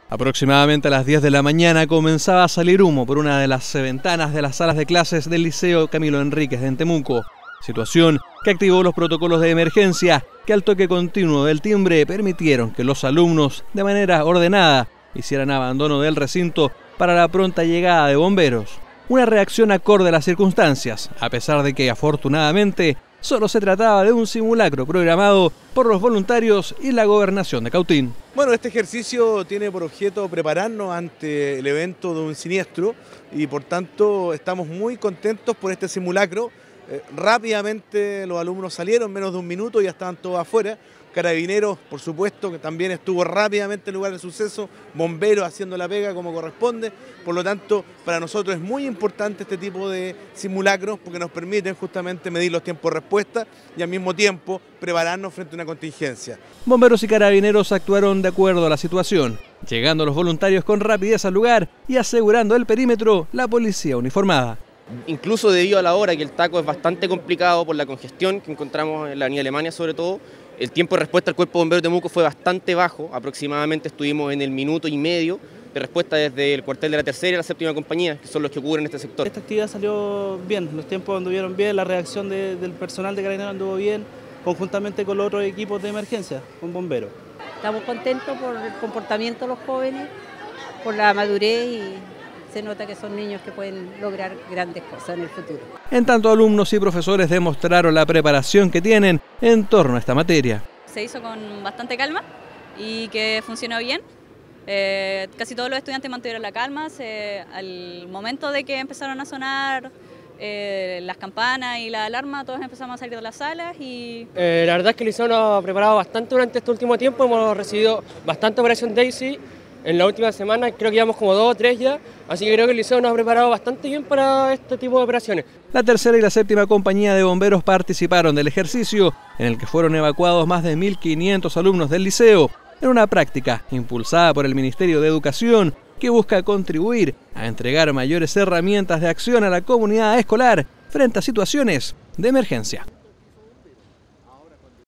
Aproximadamente a las 10 de la mañana comenzaba a salir humo por una de las ventanas de las salas de clases del Liceo Camilo Enríquez de Temuco. Situación que activó los protocolos de emergencia que al toque continuo del timbre permitieron que los alumnos, de manera ordenada, hicieran abandono del recinto para la pronta llegada de bomberos. Una reacción acorde a las circunstancias, a pesar de que afortunadamente solo se trataba de un simulacro programado por los voluntarios y la gobernación de Cautín. Bueno, este ejercicio tiene por objeto prepararnos ante el evento de un siniestro y por tanto estamos muy contentos por este simulacro. Rápidamente los alumnos salieron, menos de un minuto, ya estaban todos afuera. Carabineros, por supuesto, que también estuvo rápidamente en el lugar del suceso, bomberos haciendo la pega como corresponde. Por lo tanto, para nosotros es muy importante este tipo de simulacros porque nos permiten justamente medir los tiempos de respuesta y al mismo tiempo prepararnos frente a una contingencia. Bomberos y carabineros actuaron de acuerdo a la situación, llegando los voluntarios con rapidez al lugar y asegurando el perímetro la policía uniformada. Incluso debido a la hora que el taco es bastante complicado por la congestión que encontramos en la avenida Alemania sobre todo, el tiempo de respuesta al Cuerpo de Bomberos de Temuco fue bastante bajo, aproximadamente estuvimos en el minuto y medio de respuesta desde el cuartel de la tercera y la séptima compañía, que son los que cubren este sector. Esta actividad salió bien, los tiempos anduvieron bien, la reacción del personal de Carabineros anduvo bien, conjuntamente con los otros equipos de emergencia, con bomberos. Estamos contentos por el comportamiento de los jóvenes, por la madurez y se nota que son niños que pueden lograr grandes cosas en el futuro. En tanto, alumnos y profesores demostraron la preparación que tienen en torno a esta materia. Se hizo con bastante calma y que funcionó bien. Casi todos los estudiantes mantuvieron la calma. Al momento de que empezaron a sonar las campanas y la alarma, todos empezamos a salir de las salas y... La verdad es que el liceo nos ha preparado bastante durante este último tiempo, hemos recibido bastante Operación Daisy. En la última semana creo que llevamos como 2 o 3 ya, así que creo que el liceo nos ha preparado bastante bien para este tipo de operaciones. La tercera y la séptima compañía de bomberos participaron del ejercicio, en el que fueron evacuados más de 1.500 alumnos del liceo, en una práctica impulsada por el Ministerio de Educación, que busca contribuir a entregar mayores herramientas de acción a la comunidad escolar frente a situaciones de emergencia.